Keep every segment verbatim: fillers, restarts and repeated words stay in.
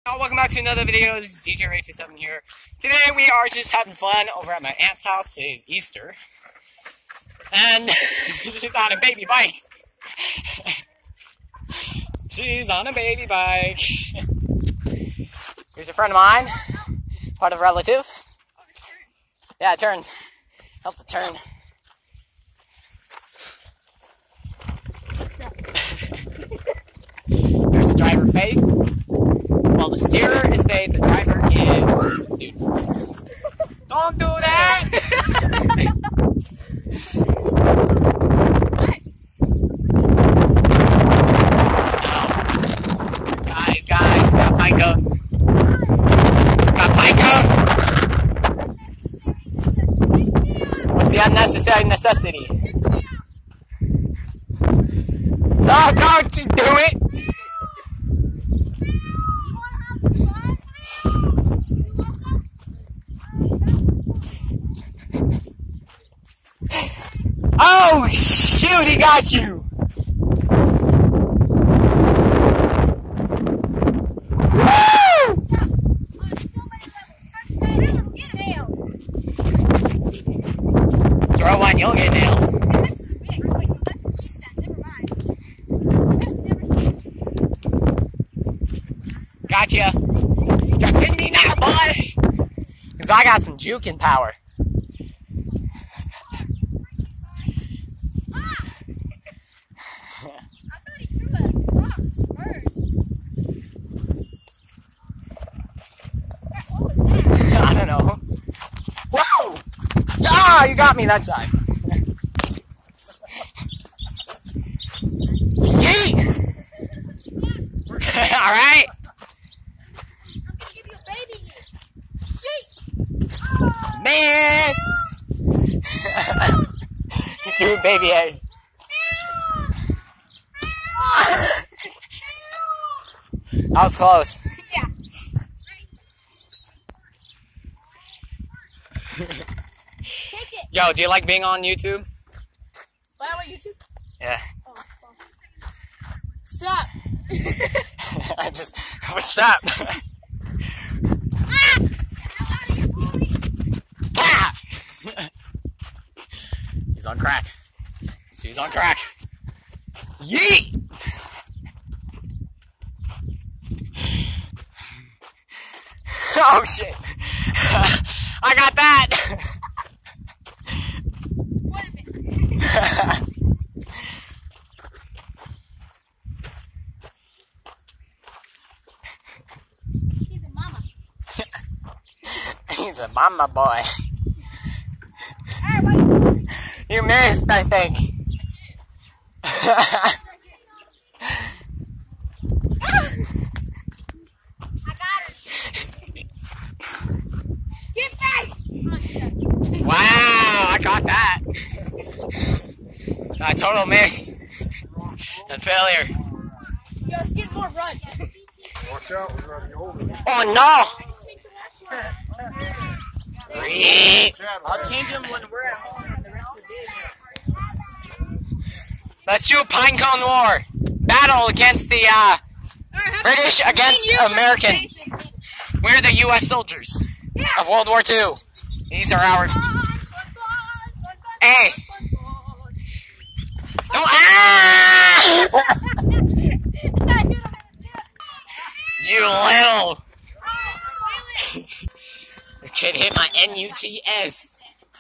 Oh, welcome back to another video. This is D J Ray twenty-seven here. Today we are just having fun over at my aunt's house. Today's Easter. And she's on a baby bike. She's on a baby bike. Here's a friend of mine. Part of a relative. Yeah, it turns. Helps it turn. There's the driver, Faith. Well, the steerer is Faith, the driver is... Dude. Don't do that! No. Guys, guys, he's got pine cones. He's got pine cones! What's the unnecessary necessity? No, don't you do it! Oh, shoot, he got you! Woo! Throw one, you'll get nailed. That's too big. Wait, no, that's what she said. Never mind. Never seen it. Gotcha. You're hitting me now, boy! Because I got some juking power. I don't know. Whoa! Ah, you got me that time. Yeet! Alright? I'm gonna give you a baby here. Yeet! Man! You threw a baby egg. That was close. Yeah. Take it. Yo, do you like being on YouTube? Why on YouTube? Yeah. Oh, what's up? I just, what's up? Ah! He's on crack. This dude's on crack. Yeet! Oh shit! I got that! What a bit. He's a mama. He's a mama boy. Hey, wait. You missed, I think. I got her. Get back! Wow, I got that. A total miss. And failure. Yo, let's get more run. Watch out, we're running over. Oh no! I'll change them when we're at home. Let's do a pine cone war. Battle against the uh, British against Americans. We're the U S soldiers of World War Two. These are our... Hey! Don't... Ah! You little... This kid hit my N U T S.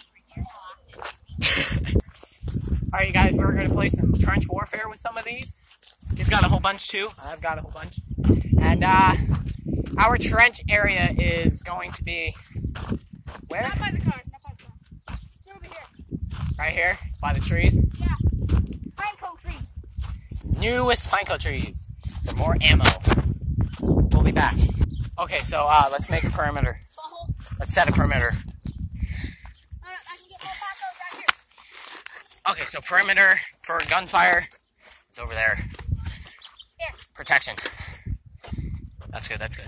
Alright, you guys, we're going to play some trench warfare with some of these. He's got a whole bunch too. I've got a whole bunch. And, uh, our trench area is going to be... Where? Not by the cars, not by the cars. They're over here. Right here? By the trees? Yeah. Pine cone tree. Newest pinecone trees. For more ammo. We'll be back. Okay, so, uh, let's make a perimeter. Butthole. Let's set a perimeter. I, I can get more tacos right here. Okay, so perimeter for gunfire. It's over there. Here. Protection. That's good, that's good.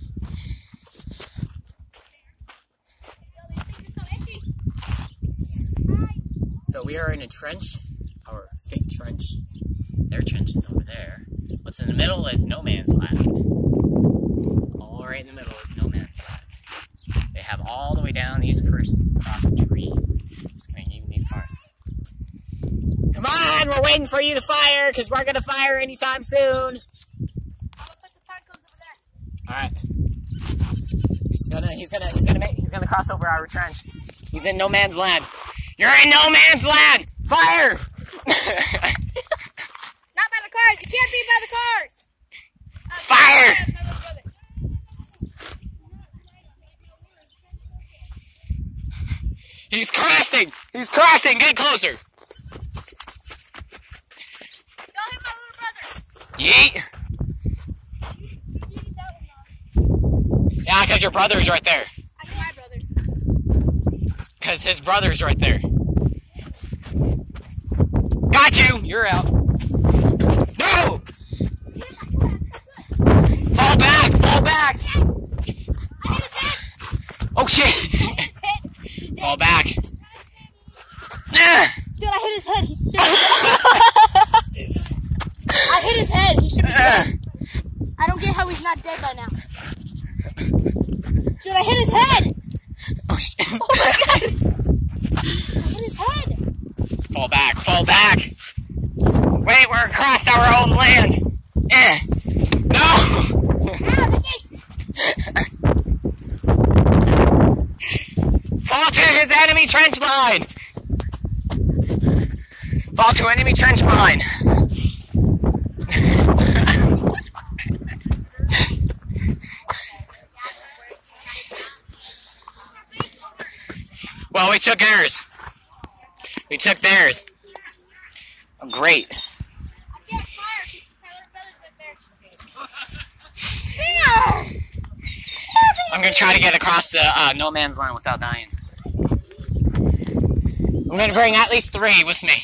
Yo, these things are so itchy. So we are in a trench, our fake trench. Their trench is over there. What's in the middle is no man's land. All right in the middle is no man's land. They have all the way down these across trees. Just gonna give these cars. Come on, we're waiting for you to fire, because we're gonna fire anytime soon. I'm gonna put the tank over there. Alright. He's gonna he's gonna he's gonna make he's gonna cross over our trench. He's in no man's land. You're in no man's land! Fire! Not by the cars, you can't be by the cars! Uh, Fire! my little brother. He's crossing! He's crossing! Get closer! Don't hit my little brother! Yeet! You, you need that one off. Yeah, because your brother's right there. I hit my brother. Because his brother's right there. Got you! You're out. No! Fall back! Fall back! I hit his head! Oh shit! Hit his head! He's dead. Fall back! Nah. Dude, I hit his head. He should be I hit his head. He should be dead. I don't get how he's not dead by now. Dude, I hit his head. Oh shit! Oh my god! I hit his head. Fall back! Fall back! Wait, we're across our own land! Eh! No! Ah, the gate. Fall to his enemy trench line! Fall to enemy trench line! Well, we took theirs. We took theirs. Oh, great. I can't fire because my little brother's right there. I'm gonna try to get across the uh, no man's land without dying. I'm gonna bring at least three with me.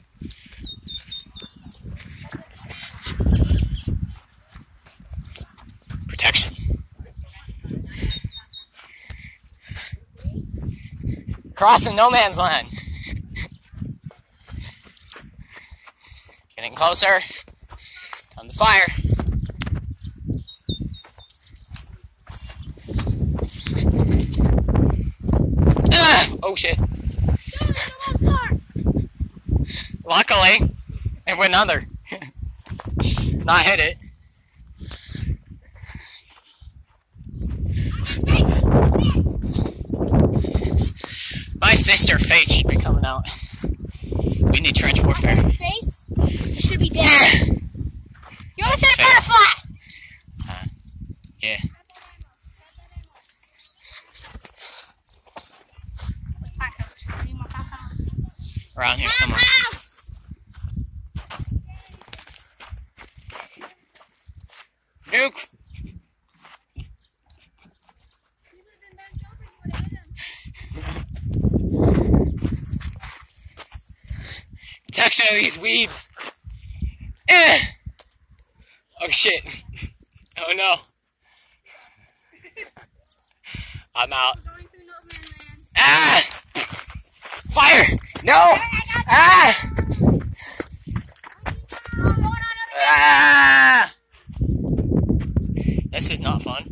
Protection. Crossing no man's land. Getting closer. On the fire. Ugh! Oh shit. Luckily, it went under. Not hit it. My sister face should be coming out. We need trench warfare. Face? You should be dead. You almost hit a butterfly! Uh, yeah. Around here somewhere. Nuke! Protection of these weeds. Eh. Oh shit. Oh no. I'm out. Ah! Fire! No! Ah! Ah! This is not fun.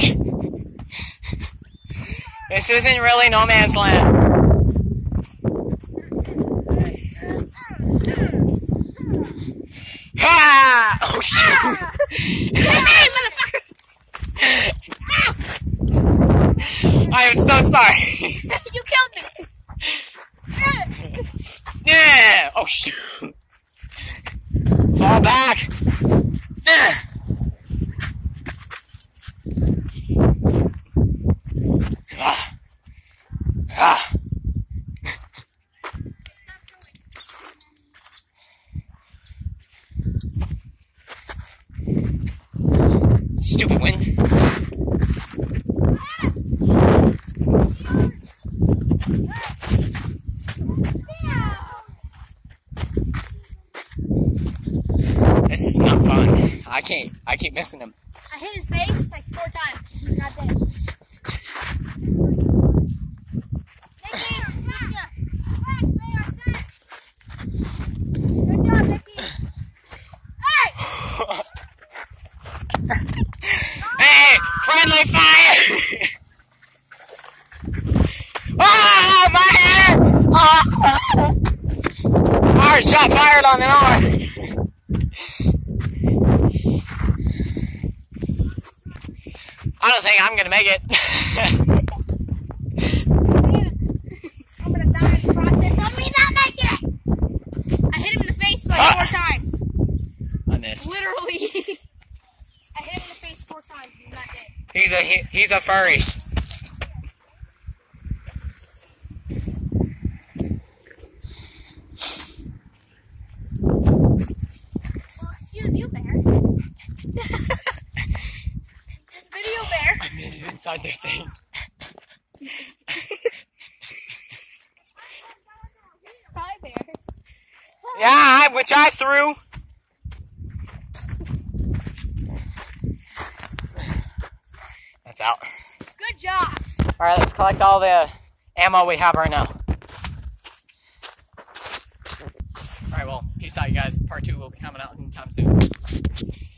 This isn't really no man's land. Ah! Oh shit! Hey, motherfucker! I am so sorry. You killed me! Yeah! Oh shit! Fall back! Yeah. Ah. Ah. Stupid wind. This is not fun. I can't shot fired on an arm. I don't think I'm gonna make it. I'm gonna die in the process of me not making it. I hit him in the face like Ah. four times. I missed. Literally. I hit him in the face four times. He's not dead. He's a he, he's a furry. Well, excuse you, bear. This video, bear. I made it inside their thing. Hi, bear. Yeah, I, which I threw. That's out. Good job. All right, let's collect all the ammo we have right now. All right, well, peace out, you guys. Part two will be coming out anytime soon.